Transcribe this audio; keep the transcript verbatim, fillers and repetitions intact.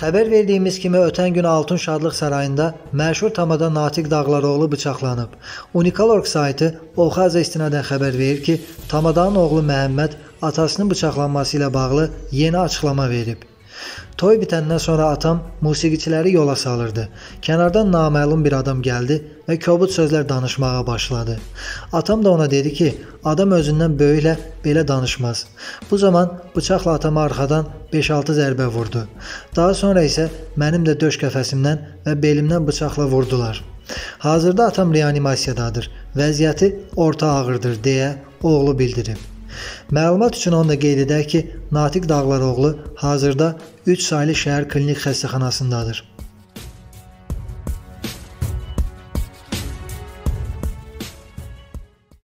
Xəbər verdiyimiz kimi ötən gün Altun Şadlıq Sarayında məşhur tamada Natiq Dağlaroğlu bıçaqlanıb. Unikalorg saytı Oxaza istinadən xəbər verir ki, tamadanın oğlu Məhəmməd atasının bıçaqlanması ilə bağlı yeni açıqlama verib. Toy bitəndən sonra atam musiqiçiləri yola salırdı. Kənardan naməlum bir adam gəldi və kobud sözlər danışmağa başladı. Atam da ona dedi ki, adam özündən böyüklə belə danışmaz. Bu zaman bıçaqla atama arxadan beş altı zərbə vurdu. Daha sonra isə mənim də döş qəfəsimdən və belimdən bıçaqla vurdular. Hazırda atam reanimasiyadadır. Vəziyyəti orta ağırdır deyə oğlu bildirib. Məlumat üçün onu da qeyd edək ki, Natiq Dağlaroğlu hazırda üç saylı şəhər klinik xəstəxanasındadır.